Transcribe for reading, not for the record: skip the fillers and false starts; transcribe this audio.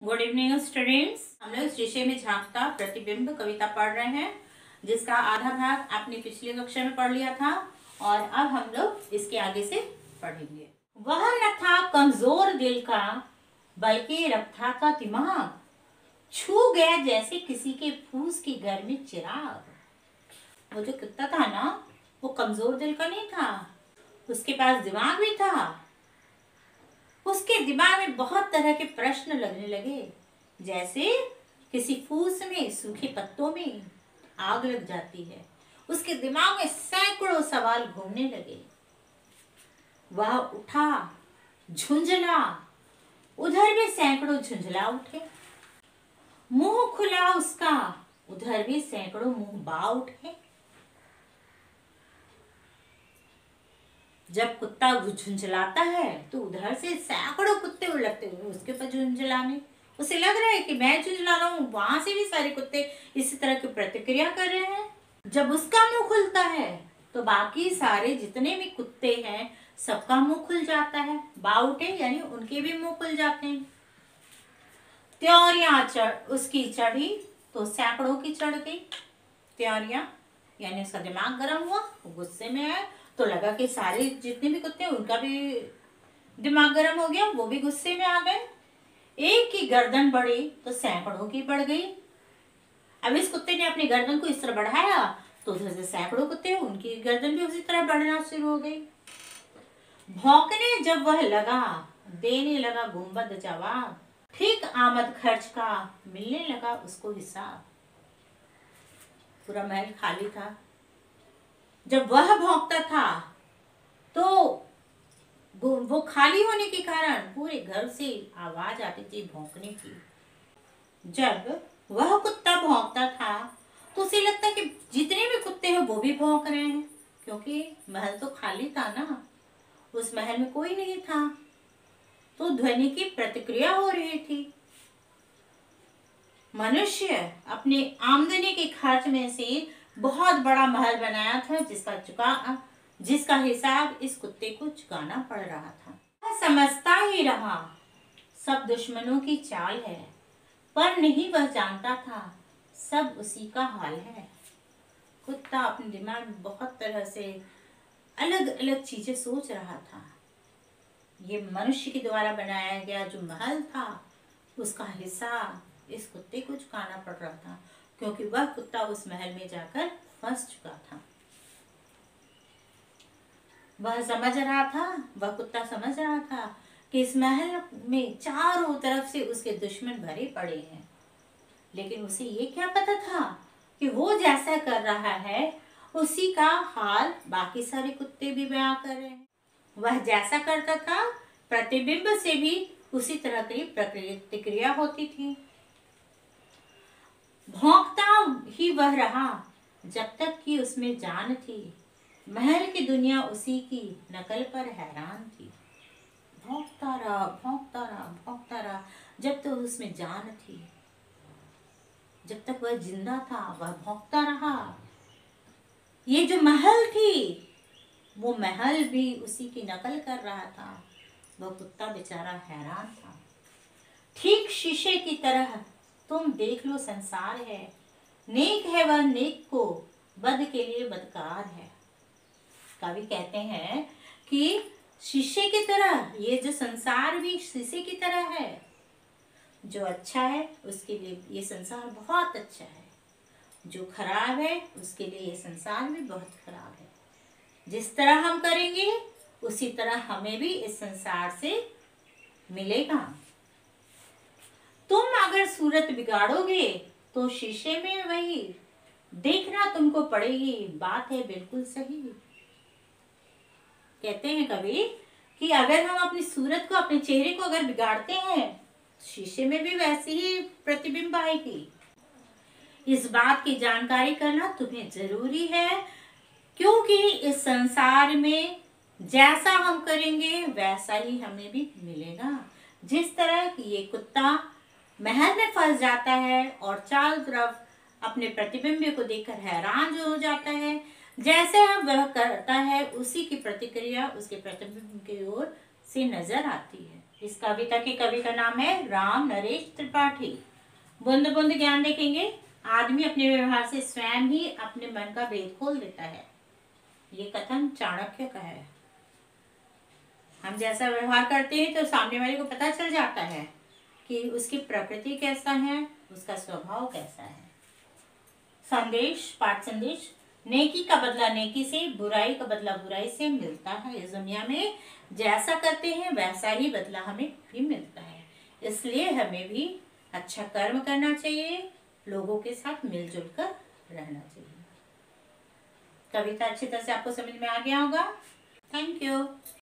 Good evening students. हम लोग शीशे में झांकता प्रतिबिंब कविता पढ़ रहे हैं, जिसका आधा भाग आपने पिछली कक्षा में पढ़ लिया था और अब हम लोग इसके आगे से पढ़ेंगे। वह न था कमजोर दिल का, बल्कि रखता था दिमाग, छू गया जैसे किसी के फूस के घर में चिराग। वो जो कुत्ता था ना, वो कमजोर दिल का नहीं था, उसके पास दिमाग भी था। उसके दिमाग में बहुत तरह के प्रश्न लगने लगे, जैसे किसी फूस में सूखे पत्तों में आग लग जाती है। उसके दिमाग में सैकड़ों सवाल घूमने लगे। वह उठा, झुंझला, उधर भी सैकड़ों झुंझला उठे। मुंह खुला उसका, उधर भी सैकड़ों मुंह बा उठे। जब कुत्ता झुंझलाता है तो उधर से सैकड़ों कुत्ते उड़ते हुए उसके ऊपर झुंझलाने। उसे लग रहा है कि मैं झुंझला रहा हूँ, वहां से भी सारे कुत्ते इसी तरह की प्रतिक्रिया कर रहे हैं। जब उसका मुंह खुलता है तो बाकी सारे जितने भी कुत्ते हैं सबका मुंह खुल जाता है, बाउटे यानी उनके भी मुंह खुल जाते हैं। त्योरियां उसकी चढ़ी तो सैकड़ों की चढ़ गई। त्योरियां यानी उसका दिमाग गर्म हुआ, वो गुस्से में आया तो लगा कि सारे जितने भी कुत्ते हैं उनका भी दिमाग गर्म हो गया, वो भी गुस्से में आ गए। एक की गर्दन बढ़ी तो सैकड़ों की बढ़ गई। अब इस कुत्ते ने अपनी गर्दन को इस तरह बढ़ाया तो उधर से सैकड़ों कुत्ते, उनकी गर्दन भी उसी तरह बढ़ना शुरू हो गई। भौंकने जब वह लगा, देने लगा गुंबद जवाब, ठीक आमद खर्च का मिलने लगा उसको हिसाब। पूरा महल खाली था। जब वह भौंकता था तो वो खाली होने के कारण पूरे घर से आवाज आती थी भौंकने की। जब वह कुत्ता भौंकता था तो उसे लगता कि जितने भी कुत्ते हैं वो भी भौंक रहे हैं, क्योंकि महल तो खाली था ना, उस महल में कोई नहीं था, तो ध्वनि की प्रतिक्रिया हो रही थी। मनुष्य अपने आमदनी के खर्च में से बहुत बड़ा महल बनाया था, जिसका हिसाब इस कुत्ते को चुकाना पड़ रहा था। वह समझता ही रहा सब दुश्मनों की चाल है, पर नहीं वह जानता था सब उसी का हाल है। कुत्ता अपने दिमाग में बहुत तरह से अलग अलग चीजें सोच रहा था। ये मनुष्य के द्वारा बनाया गया जो महल था उसका हिसाब इस कुत्ते को चुकाना पड़ रहा था, क्योंकि वह कुत्ता उस महल में जाकर फंस चुका था। वह कुत्ता समझ रहा था कि इस महल में चारों तरफ से उसके दुश्मन भरे पड़े हैं, लेकिन उसे ये क्या पता था कि वो जैसा कर रहा है उसी का हाल बाकी सारे कुत्ते भी बयां कर रहे हैं। वह जैसा करता था प्रतिबिंब से भी उसी तरह की प्रतिक्रिया होती थी। भौंकता ही वह रहा जब तक कि उसमें जान थी। महल की दुनिया उसी की नकल पर हैरान थी। भौंकता रहा जब तक उसमें जान थी। जब तक वह जिंदा था वह भौंकता रहा। ये जो महल थी वो महल भी उसी की नकल कर रहा था। वह कुत्ता बेचारा हैरान था। ठीक शीशे की तरह तुम देख लो संसार है, नेक है वह नेक को, बद के लिए बदकार है। कवि कहते हैं कि शीशे की तरह ये जो संसार भी शीशे की तरह है। जो अच्छा है उसके लिए ये संसार बहुत अच्छा है, जो खराब है उसके लिए ये संसार भी बहुत खराब है। जिस तरह हम करेंगे उसी तरह हमें भी इस संसार से मिलेगा। तुम अगर सूरत बिगाड़ोगे तो शीशे में वही देखना तुमको पड़ेगी, बात है बिल्कुल सही। कहते हैं कभी कि अगर हम अपनी सूरत को, अपने चेहरे को अगर बिगाड़ते हैं शीशे में भी वैसी ही प्रतिबिंब आएगी। इस बात की जानकारी करना तुम्हें जरूरी है, क्योंकि इस संसार में जैसा हम करेंगे वैसा ही हमें भी मिलेगा। जिस तरह कि ये कुत्ता महल में फंस जाता है और चारों तरफ अपने प्रतिबिंब को देखकर हैरान जो हो जाता है, जैसे वह करता है उसी की प्रतिक्रिया उसके प्रतिबिंब की ओर से नजर आती है। इस कविता के कवि का नाम है राम नरेश त्रिपाठी। बूंद बूंद ज्ञान देखेंगे। आदमी अपने व्यवहार से स्वयं ही अपने मन का भेद खोल देता है। ये कथन चाणक्य का है। हम जैसा व्यवहार करते हैं तो सामने वाले को पता चल जाता है कि उसकी प्रकृति कैसा है, उसका स्वभाव कैसा है। संदेश, पाठ संदेश। नेकी का बदला नेकी से, बुराई का बदला बुराई से मिलता है। इस दुनिया में जैसा करते हैं वैसा ही बदला हमें भी मिलता है। इसलिए हमें भी अच्छा कर्म करना चाहिए, लोगों के साथ मिलजुल कर रहना चाहिए। कविता अच्छी तरह से आपको समझ में आ गया होगा। Thank you.